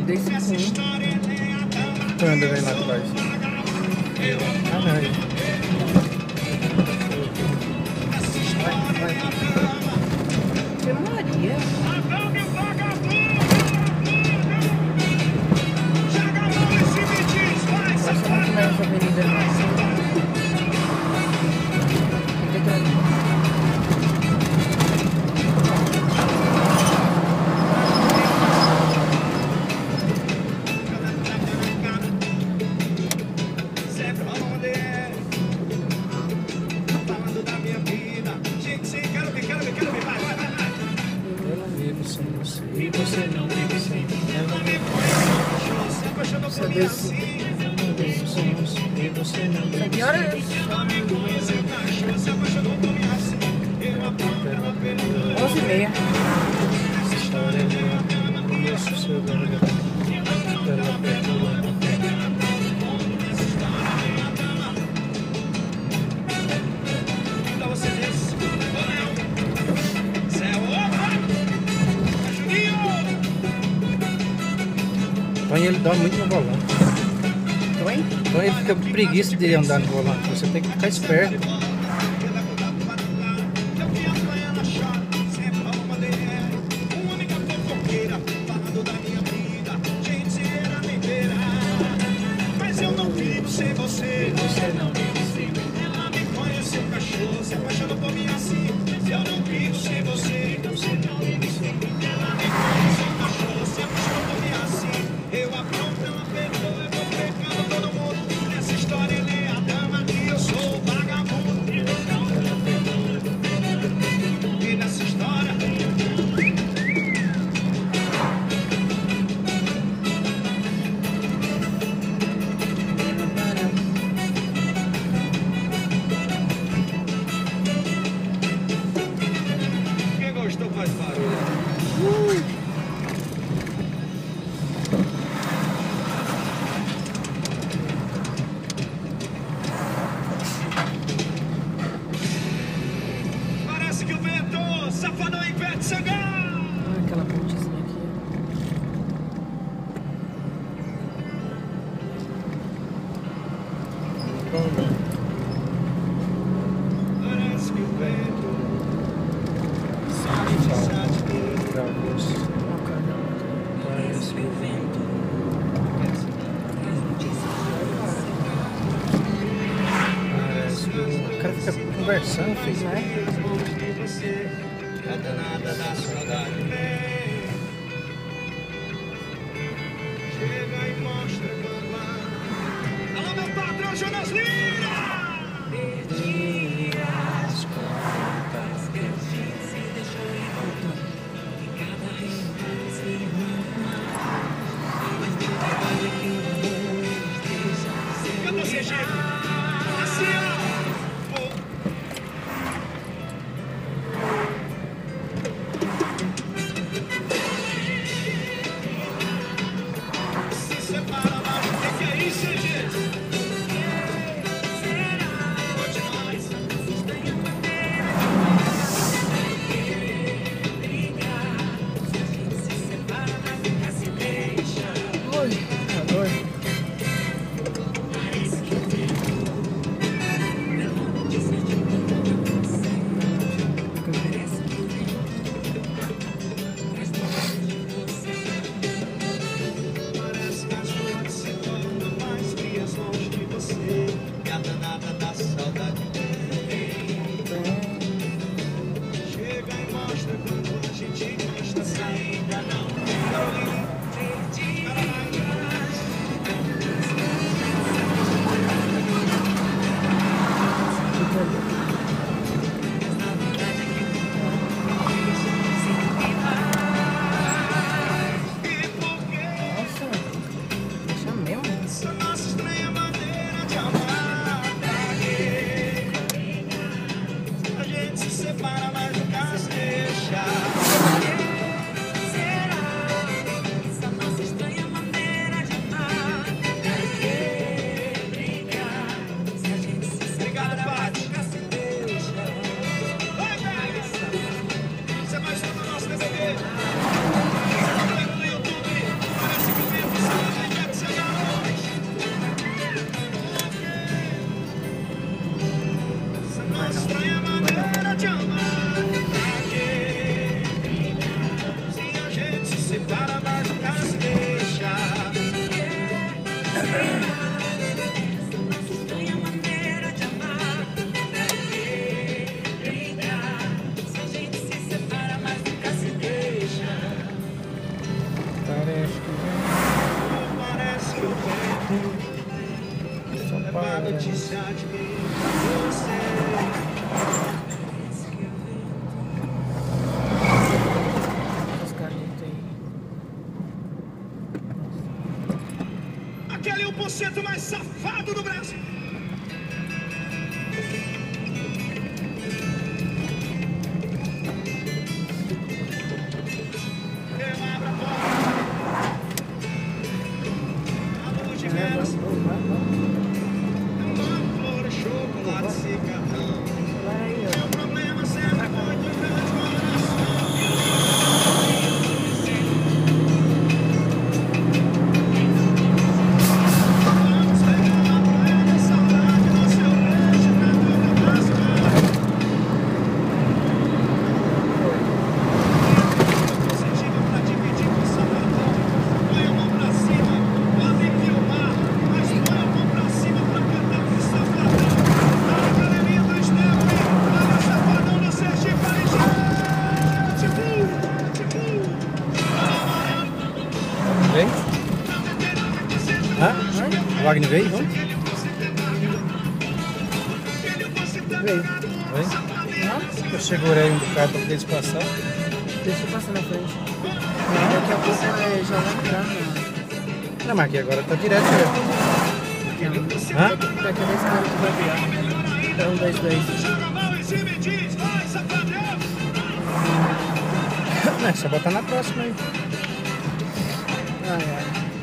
dei 5-1. Anda, vem lá atrás. Ah, não. Vai. Que Maria. Passa muito mais essa avenida, não. Que hora é essa? 11h30. Então ele dá muito no volante. Então ele fica com preguiça de andar no volante. Você tem que ficar esperto. Aquela pontezinha aqui. Parece que o vento O cara fica conversando, filho. a danada da saudade vem. Chega e mostra quando há. Alô, meu patrão Jonas Lira! Perdi as contas que a gente se deixou encontrar. E cada reencontro se arruma. Mas tem trabalho que o amor deixa ser. Canta esse jeito! Assim, ó! Se separa lá, o que é isso, gente? maré, acho que Parece que eu tenho só levar para. notícia de mim pra você. Os caras aí. Aquele 1% mais safado do Brasil. Eu abro a porta. A luz de velas. Flor, chocolate, cigarrão. Vai aí, Meu problema sempre foi de grande coração. Vamos pegar a praia da saudade no seu beijo pra toda a próxima. Você chega pra dividir com Salvador. Põe a mão pra cima, podem filmar, mas põe a mão pra cima pra cantar com Salvador. Na academia do Snap, lá no Safadão do Sergipe, ali, Vem? Hã? O Wagner veio? Vamos? Veio. Vem? Eu segurei um bocado pra eles passar. Deixa eu passar na frente. Daqui a pouco já vai entrar, né? Não, mas aqui agora tá direto, né? Hã? Daqui a 10 caras tu vai virar. É 1, 2, 2. joga a mão em cima e diz, vai, Safadão! É só botar na próxima aí. Ai, ai.